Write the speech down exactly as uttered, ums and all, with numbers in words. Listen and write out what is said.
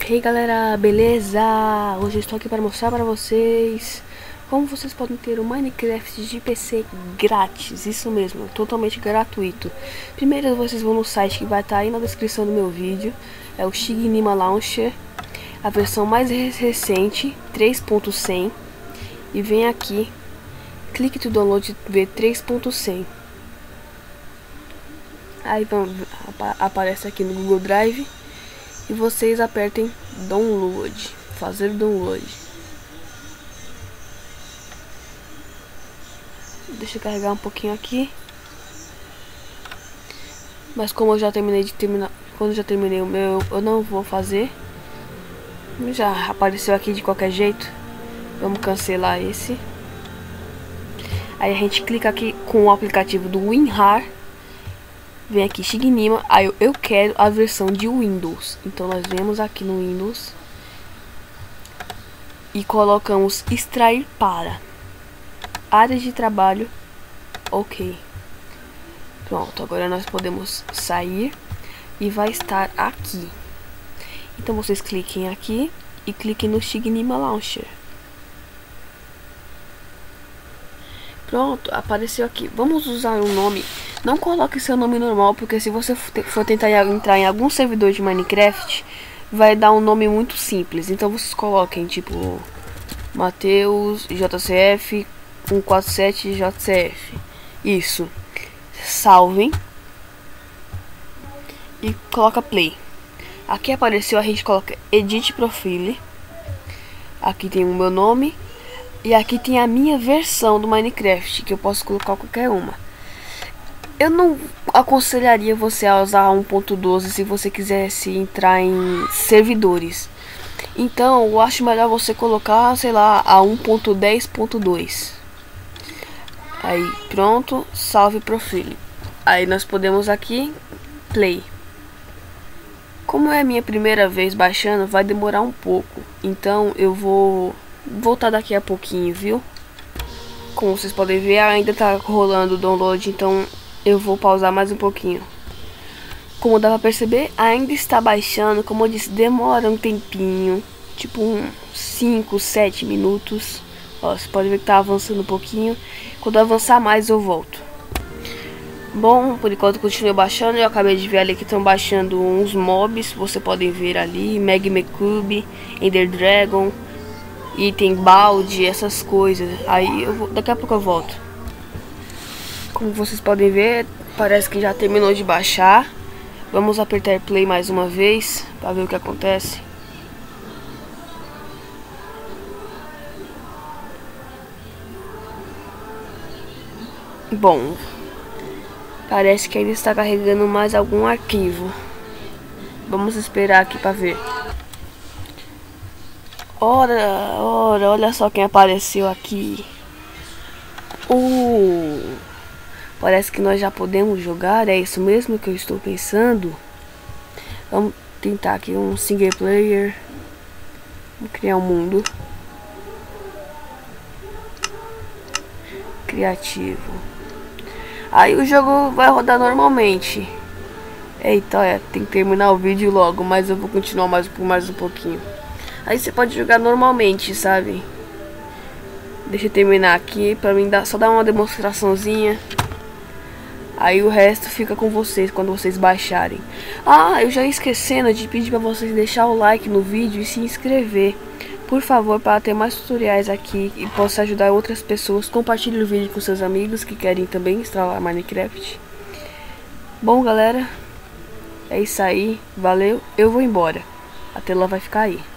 Hey galera, beleza? Hoje eu estou aqui para mostrar para vocês como vocês podem ter o Minecraft de P C grátis. Isso mesmo, totalmente gratuito. Primeiro vocês vão no site que vai estar aí na descrição do meu vídeo. É o Chignima Launcher, a versão mais recente, três ponto cem. E vem aqui, clique no download V três ponto cem. Aí vão, aparece aqui no Google Drive. E vocês apertem download, fazer download. Deixa eu carregar um pouquinho aqui. Mas como eu já terminei de terminar, quando eu já terminei o meu, eu não vou fazer. Já apareceu aqui de qualquer jeito. Vamos cancelar esse. Aí a gente clica aqui com o aplicativo do WinRAR. Vem aqui Chignima, aí eu, eu quero a versão de Windows. Então nós vemos aqui no Windows e colocamos extrair para área de trabalho, ok. Pronto, agora nós podemos sair e vai estar aqui. Então vocês cliquem aqui e cliquem no Chignima Launcher. Pronto, apareceu aqui. Vamos usar um nome. Não coloque seu nome normal, porque se você for tentar entrar em algum servidor de Minecraft, vai dar um nome muito simples. Então vocês coloquem tipo Matheus J C F cento e quarenta e sete J C F. Isso. Salvem e coloca play. Aqui apareceu, a gente coloca Edit Profile. Aqui tem o meu nome. E aqui tem a minha versão do Minecraft, que eu posso colocar qualquer uma. Eu não aconselharia você a usar um ponto doze se você quisesse entrar em servidores. Então eu acho melhor você colocar, sei lá, a um ponto dez ponto dois. Aí pronto, salve profile. Aí nós podemos aqui, play. Como é a minha primeira vez baixando, vai demorar um pouco. Então eu vou voltar daqui a pouquinho, viu? Como vocês podem ver, ainda tá rolando o download, então eu vou pausar mais um pouquinho. Como dá pra perceber, ainda está baixando. Como eu disse, demora um tempinho, tipo uns cinco, sete minutos. Ó, você pode ver que tá avançando um pouquinho. Quando avançar mais eu volto. Bom, por enquanto continue baixando. Eu acabei de ver ali que estão baixando uns mobs, você podem ver ali, Magma Cube, Ender Dragon, item balde, essas coisas. Aí eu vou, daqui a pouco eu volto. Como vocês podem ver, parece que já terminou de baixar. Vamos apertar play mais uma vez para ver o que acontece. Bom, parece que ainda está carregando mais algum arquivo. Vamos esperar aqui para ver. Ora, ora, olha só quem apareceu aqui. Uh, parece que nós já podemos jogar, é isso mesmo que eu estou pensando. Vamos tentar aqui um single player. Vamos criar um mundo criativo. Aí o jogo vai rodar normalmente. Eita, é, tem que terminar o vídeo logo, mas eu vou continuar mais por mais um pouquinho. Aí você pode jogar normalmente, sabe? Deixa eu terminar aqui pra mim dar, só dar uma demonstraçãozinha. Aí o resto fica com vocês quando vocês baixarem. Ah, eu já ia esquecendo de pedir pra vocês deixar o like no vídeo e se inscrever, por favor, para ter mais tutoriais aqui e possa ajudar outras pessoas. Compartilhe o vídeo com seus amigos que querem também instalar Minecraft. Bom, galera, é isso aí. Valeu, eu vou embora. A tela vai ficar aí.